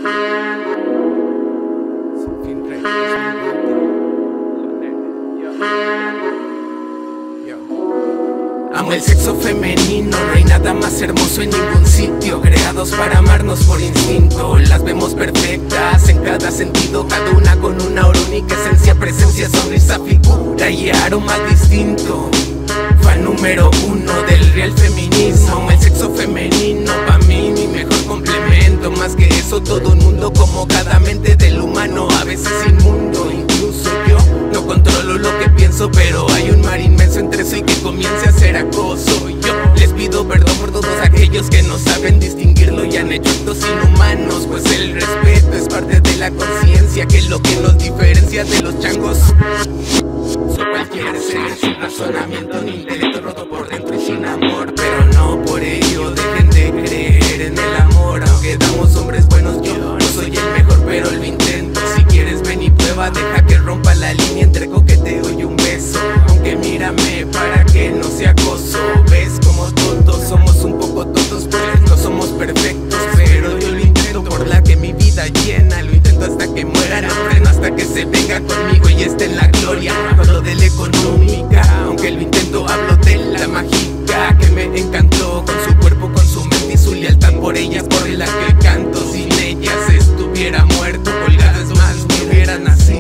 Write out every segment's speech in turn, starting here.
Amo el sexo femenino, no hay nada más hermoso en ningún sitio. Creados para amarnos por instinto, las vemos perfectas en cada sentido, cada una con una única esencia, presencia, sonrisa, figura y aroma distinto. Fan número uno del real feminismo. Amo el sexo femenino, pa' mí mi mejor complemento. Más que eso, todo un mundo como cada mente del humano, a veces inmundo. Incluso yo no controlo lo que pienso, pero hay un mar inmenso entre eso y que comience a ser acoso. Yo les pido perdón por todos aquellos que no saben distinguirlo y han hecho actos inhumanos, pues el respeto es parte de la conciencia, que es lo que nos diferencia de los changos. Soy cualquier ser sin razonamiento ni intelecto, roto por dentro y sin amor, pero no por ello dejen de creer en el amor. Aunque damos hombres buenos, yo no soy el mejor, pero lo intento. Si quieres ven y prueba, deja que rompa la línea entre coqueteo y un beso. Aunque mírame para que no sea acoso. Ves como todos somos un poco tontos, pues no somos perfectos, pero yo lo intento por la que mi vida llena. Lo intento hasta que muera, no freno hasta que se venga conmigo y esté en la gloria. Hablo de la económica, aunque lo intento, hablo de la mágica que me encantó, con su cuerpo, con su mente y su lealtad por ella, por la que canto. Sin ellas estuviera muerto, colgado, es más, me hubiera nacido.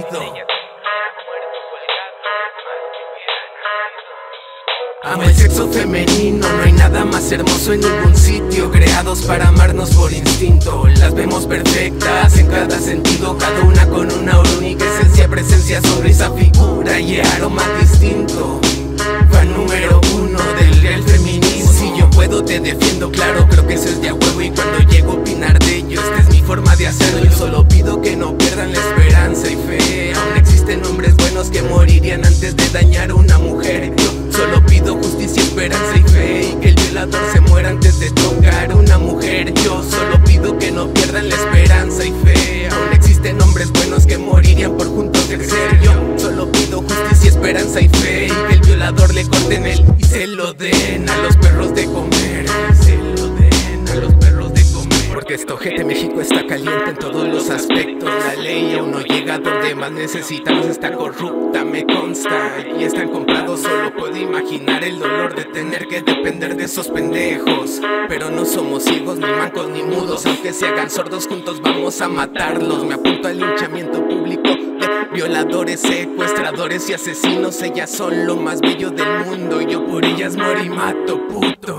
Amo el sexo femenino, no hay nada más hermoso en ningún sitio. Creados para amarnos por instinto, las vemos perfectas en cada sentido, cada una con una única esencia, presencia, sonrisa, figura y aroma distinto. Fan número uno del real feminismo. Si yo puedo te defiendo, claro, creo que eso es de a huevo. Y cuando llego a opinar de ello, esta es mi forma de hacerlo. Yo solo pido que no pierdan la esperanza y fe. Aún existen hombres buenos que morirían antes de dañar a una mujer. Yo solo pido justicia, esperanza y fe, y que el violador se muera antes de tocar a una mujer. Yo solo pido que no pierdan la esperanza y fe. Aún existen hombres buenos que morirían por juntos crecer. Yo solo pido justicia, esperanza y fe, y que el violador le corten el y se lo den a los perros de comer. Se lo den a los perros de comer. Porque esto, gente, México está caliente en todos los aspectos. La ley aún no llega donde más necesitamos, está corrupta, me consta, y están comprados. Solo puedo imaginar el dolor de tener que depender de esos pendejos. Pero no somos ciegos, ni mancos, ni mudos. Aunque se hagan sordos, juntos vamos a matarlos. Me apunto al linchamiento público de violadores, secuestradores y asesinos. Ellas son lo más bello del mundo y yo por ellas muero y mato, puto.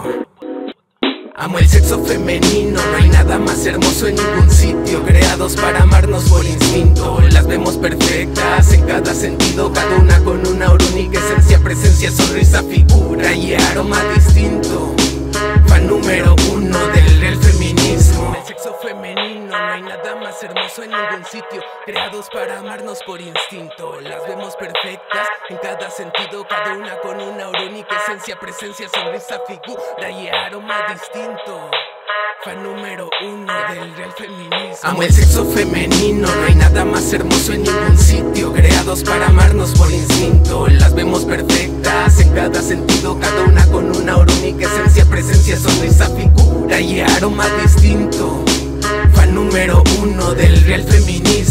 Amo el sexo femenino, no hay nada más hermoso en ningún sitio. Creados para amarnos por instinto, las vemos perfectas en cada sentido, cada una con una única esencia, presencia, sonrisa, figura y aroma distinto. Fan número uno del real feminismo. El sexo femenino, no hay nada más hermoso en ningún sitio. Creados para amarnos por instinto, las vemos perfectas en cada sentido, cada una con una única esencia, presencia, sonrisa, figura y aroma distinto. Fan número uno del real feminismo. Amo el sexo femenino, no hay nada más hermoso en ningún sitio. Creados para amarnos por instinto, las vemos perfectas en cada sentido, cada una con una única esencia, presencia, sonrisa, figura y aroma distinto. Fan número uno del real feminismo.